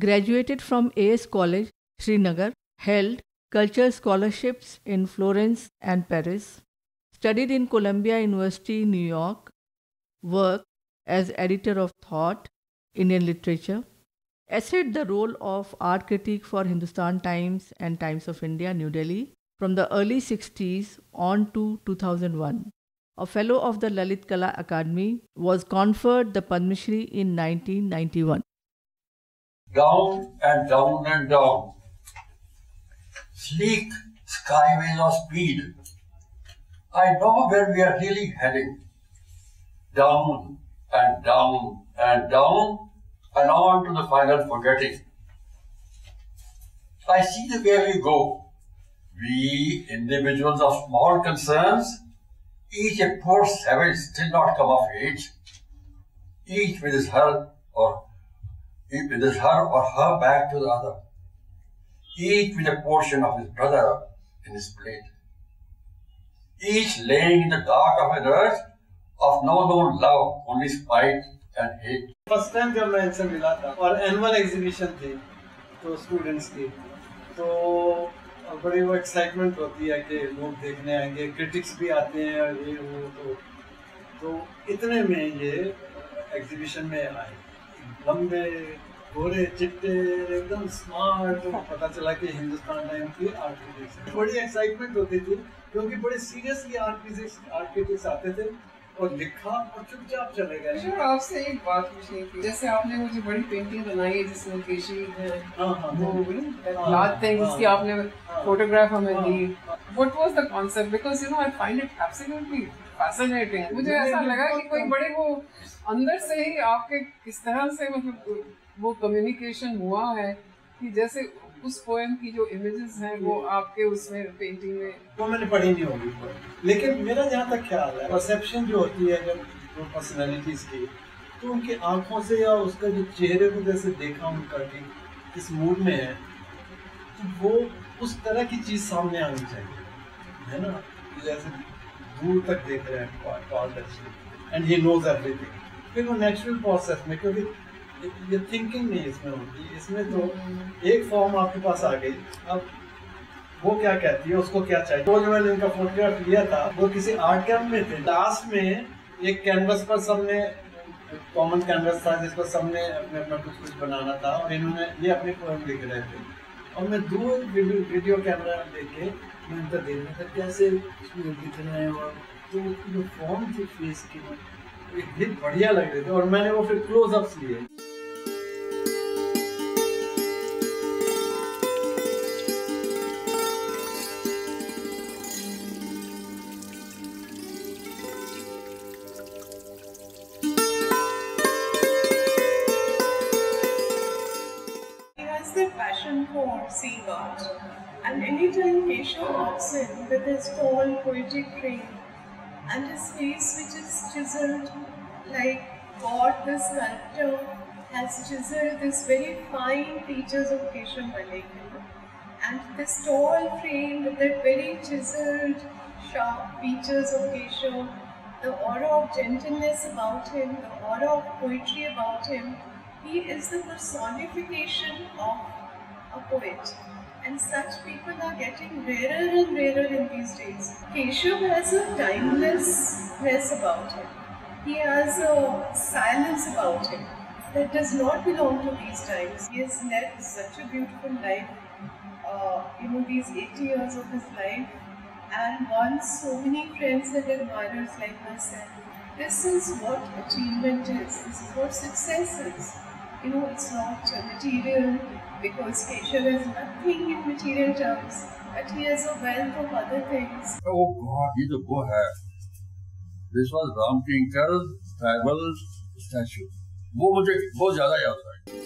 Graduated from AS College, Srinagar, held culture scholarships in Florence and Paris, studied in Columbia University, New York, worked as editor of Thought, Indian Literature, essayed the role of art critic for Hindustan Times and Times of India, New Delhi, from the early 60s on to 2001. A fellow of the Lalit Kala Academy, was conferred the Padma Shri in 1991. Down and down and down. Sleek skyways of speed. I know where we are really heading. Down and down and down and on to the final forgetting. I see the way we go. We, individuals of small concerns, each a poor savage still not come of age, each with his her or her back to the other, each with a portion of his brother in his plate, each laying in the dark of an earth of no known love, only spite and hate. First time जब मैं इनसे मिला था और annual exhibition थी तो students की, तो बड़ी वो एक्साइटमेंट होती है कि लोग देखने आएंगे, क्रिटिक्स भी आते हैं और ये वो, तो इतने में ये एग्जीबिशन में आए, लंबे गोरे चिट्टे एकदम स्मार्ट, तो पता चला कि हिंदुस्तान टाइम की आर्किटेक्ट्स। बड़ी एक्साइटमेंट होती थी क्योंकि बड़े सीरियसली आर्किटेक्ट्स आते थे और लिखा और चुपचाप चले गए। सर आपसे एक बात पूछनी थी, जैसे आपने मुझे बड़ी पेंटिंग बनाई है जिसमें केशी है, वो याद थे जिसकी आपने फोटोग्राफ हमें दी, what was the concept? Because you know I find it absolutely fascinating. मुझे ऐसा लगा कि कोई बड़े वो अंदर से ही आपके किस तरह से मतलब वो कम्युनिकेशन हुआ है कि जैसे उस पोएम की जो इमेजेस हैं वो आपके उसमें पेंटिंग में, वो मैंने पढ़ी नहीं होगी, लेकिन मेरा जहाँ तक ख्याल है परसेप्शन जो होती है जब पर्सनैलिटीज की, तो उनकी आंखों से या उसका जो चेहरे को जैसे देखा उनका कि किस मूड में है, तो वो उस तरह की चीज सामने आनी चाहिए, है ना? जैसे दूर तक देख रहे हैं एंड ही नोज एवरीथिंग, फिर वो नेचुरल प्रोसेस में, क्योंकि ये थिंकिंग नहीं इसमें होती, इसमें तो एक फॉर्म आपके पास आ गई, अब वो क्या कहती है, उसको क्या चाहिए। वो जो मैंने इनका फोटोग्राफ लिया था वो किसी आर्ट कैंप में थे, लास्ट में एक कैनवस पर सबने, कॉमन कैनवस था जिस पर सबने अपने अपना कुछ कुछ बनाना था और इन्होंने ये अपनी पोएम लिख रहे थे और मैं दूर वीडियो कैमरा लेके मैं इनका देख रहा था कैसे उसमें दिख रहे हैं, और तो जो फॉर्म थी फेस की इतनी बढ़िया लग रहे थे और मैंने वो फिर क्लोजअप्स लिए। The passion for seeing art, and anytime Keshav walks in with his tall poetic frame and his face which is chiseled like God the sculptor has chiseled this very fine features of Keshav Malik, and this tall frame with that very chiseled sharp features of Keshav, the aura of gentleness about him, the aura of poetry about him. He is the personification of a poet, and such people are getting rarer and rarer in these days. Keshav has a timelessness about him. He has a silence about him that does not belong to these times. He has led such a beautiful life, these 80 years of his life, and won so many friends and admirers like myself. This is what achievement is. This is what success is. It's not material, because Keshav has nothing in material terms, but he has a wealth of other things. Oh God, ये तो वो है. This was Ram Kinkar's tribal statue. वो मुझे बहुत ज़्यादा याद है.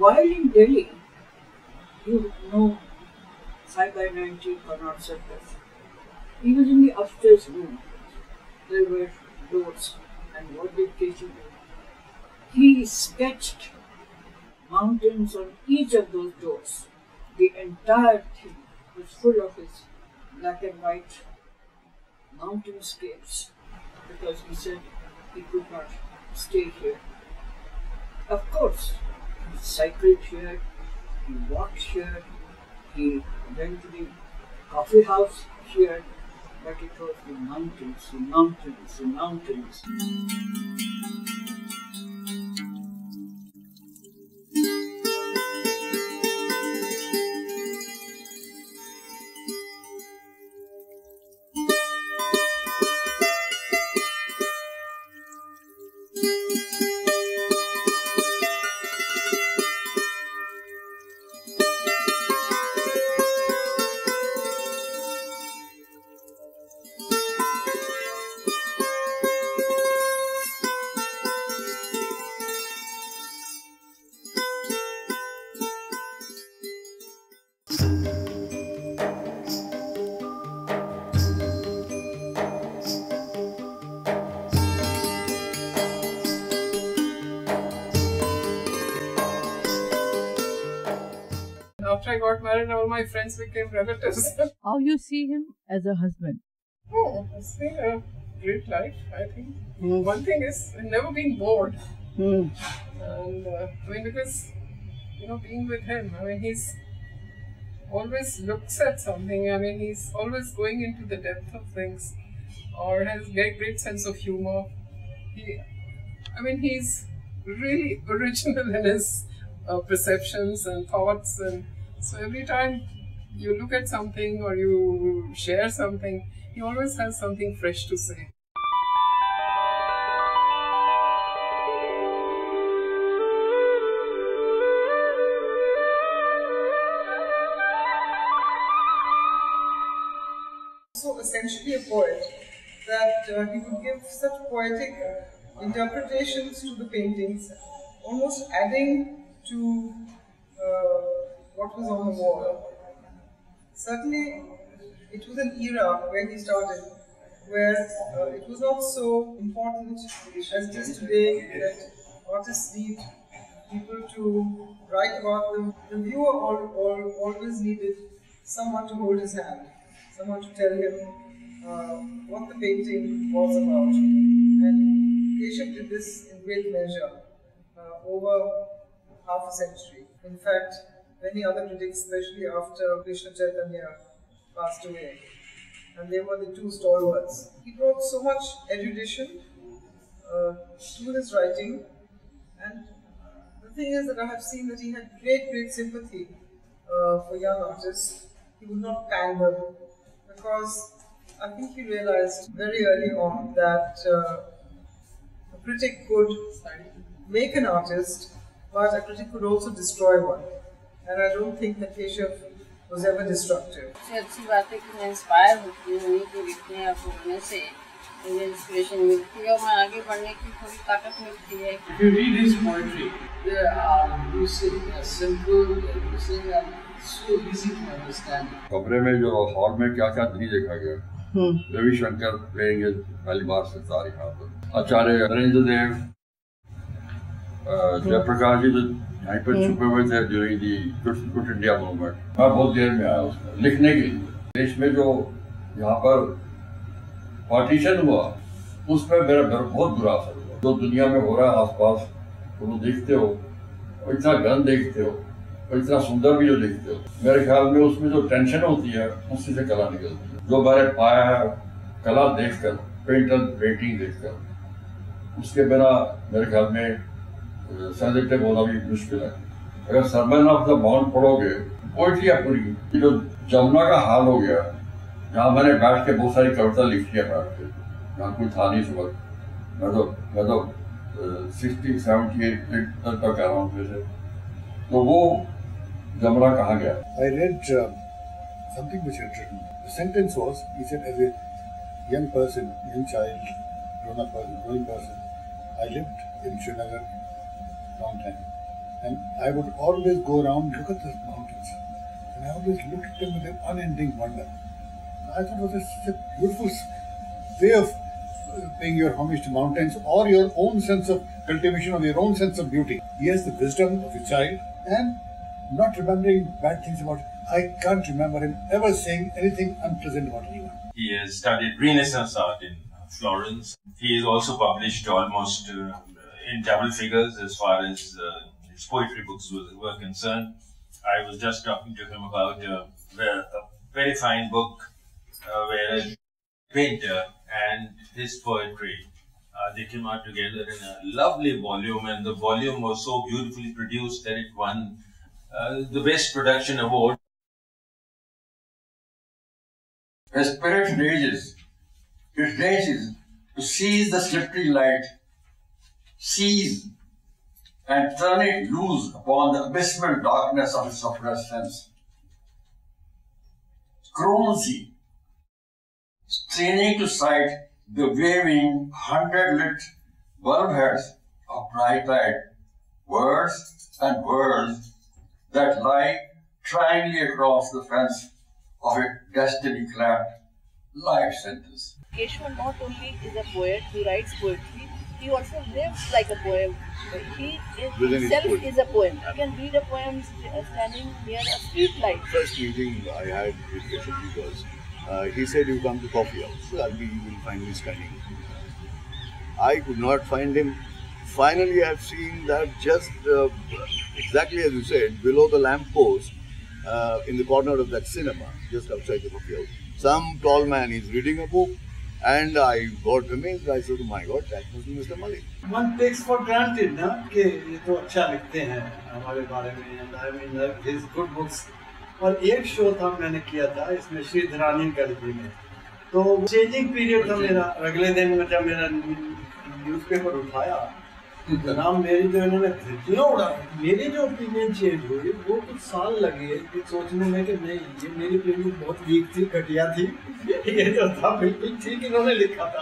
while in Delhi, you know, Sai-by-90 Connaught Circus, he was in the upstairs room. There were doors, and what did Keshi do? He sketched mountains on each of those doors. The entire thing was full of his black and white mountainscapes, because he said he could not stay here. Of course, he cycled here, he walked here, he went to the coffee house here, but it was the mountains, the mountains, the mountains. After I got married, all my friends became relatives. How you see him as a husband? Oh, it's been a great life, I think. One thing is, I've never been bored. And I mean, because, you know, being with him, I mean, he's always looks at something. I mean, he's always going into the depth of things, or has a great sense of humor. He's really original in his perceptions and thoughts, and so every time you look at something or you share something, he always has something fresh to say. So essentially a poet, that he would give such poetic interpretations to the paintings, almost adding to what was on the wall. Certainly, it was an era where he started, where it was not so important as it is today that artists need people to write about them. The viewer always needed someone to hold his hand, someone to tell him what the painting was about. And Keshav did this in great measure over half a century. In fact, many other critics, especially after Krishna Chaitanya passed away, and they were the two stalwarts. He brought so much erudition to his writing, and the thing is that I have seen that he had great sympathy for young artists. He would not pan them, because I think he realized very early on that a critic could make an artist, but a critic could also destroy one. And I don't think that Keshav was ever destructive. अच्छी बात है कि मैं inspire होती हूँ उन्हीं के लिखने या पढ़ने से, मुझे इंस्पिरेशन मिलती है और मैं आगे बढ़ने की थोड़ी ताकत मिलती है. If you read his poetry, they are lucid, they are simple, they are lucid, and so easy to understand. कमरे में जो हॉल में क्या क्या नहीं देखा गया. रविशंकर playing his पहली बार सितार यहाँ पर. आचार्य नरेंद्र देव, जयप्रकाश जी तो यहाँ पर छुपे हुए थे during the quit India movement. मैं बहुत देर में आया उसमें लिखने के लिए. देश में जो यहाँ पर पार्टीशन हुआ, उस पर मेरा बहुत बुरा असर हुआ. जो दुनिया में हो रहा है आसपास, तुम देखते हो और इतना गंद देखते हो और इतना सुंदर भी जो देखते हो, मेरे ख्याल में उसमें जो टेंशन होती है उसी से कला निकलती है. जो मैंने पाया है कला देखकर, पेंटर पेंटिंग देखकर, उसके बिना मेरे ख्याल में सेंसिटिव होना भी मुश्किल है. अगर सरमन ऑफ द बाउंड पढ़ोगे, पोइट्री है पूरी. जो जमुना का हाल हो गया, जहाँ मैंने बैठ के बहुत सारी कविता लिखी है बैठ के, जहाँ कोई था नहीं इस वक्त. मैं तो 60-70 तक कह रहा हूँ वैसे. तो वो जमुना कहाँ गया? I read something which he had written. The sentence was, he said, as a young person, young child, grown person, I lived in Srinagar long time. And I would always go around, look at those mountains. And I always looked at them with an unending wonder. I thought it was such a beautiful way of paying your homage to mountains, or your own sense of cultivation of your own sense of beauty. He has the wisdom of a child and not remembering bad things about it. I can't remember him ever saying anything unpleasant about anyone. He has studied Renaissance art in Florence. He has also published almost in double figures as far as his poetry books were concerned. I was just talking to him about a very fine book where a painter and his poetry, they came out together in a lovely volume, and the volume was so beautifully produced that it won the Best Production Award. His spirit rages. It rages to seize the slippery light, seize and turn it loose upon the abysmal darkness of his suppressed sense. Groans he, straining to sight the waving, 100-lit bulb heads of bright-eyed words and worlds that lie triangly across the fence of a destiny-clamped life sentence. Keshava not only is a poet who writes poetry, he also lives like a poem. He himself is a poem. You can read a poem standing near a street light. First meeting I had with Keshav was, he said, "You come to coffee house, you will find me standing." I could not find him. Finally, I have seen that just exactly as you said, below the lamp post, in the corner of that cinema, just outside the coffee house. Some tall man is reading a book, and I got amazed. I said, "Oh my God, that must be Mr. Malik." One takes for granted ना कि ये तो अच्छा लिखते हैं हमारे बारे में, and I mean his good books. और एक शो था मैंने किया था इसमें श्रीधरानी गैलरी में, तो चेंजिंग पीरियड था मेरा। अगले दिन जब मेरा न्यूज़पेपर उठाया तो नाम मेरी जो इन्होंने धज्जियाँ उड़ाई, मेरी जो ओपिनियन चेंज हुई वो कुछ साल लगे कि सोचने में कि नहीं, ये मेरी ओपिनियन बहुत वीक थी, घटिया थी, ये जो था बिल्कुल ठीक इन्होंने लिखा था।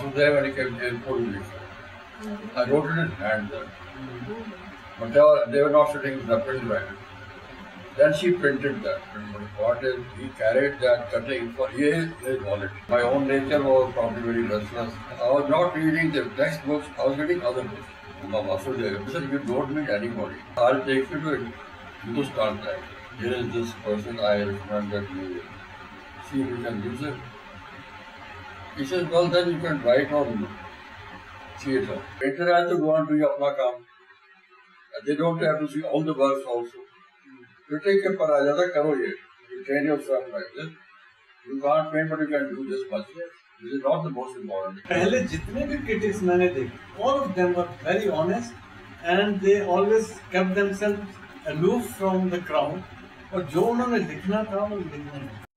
I wrote it in hand then. But they were not sitting in the print writer. Then she printed that. What is, he carried that cutting for his wallet. My own nature was probably very restless. I was not reading the textbooks, I was reading other books. He said, "You don't meet anybody. I'll take you to Hindustan Times. Here is this person, I recommend that you see if you can use it." He says, "Well, then you can write on theatre. Later I have to go and do your काम. They don't have to see all the works also. You take a parajata, karo ye. You train yourself like this. You can't paint, but you can do this much. This is not the most important. पहले जितने भी critics मैंने देखे, all of them were very honest, and they always kept themselves aloof from the crowd. और जो उन्होंने लिखना था वो लिखना था।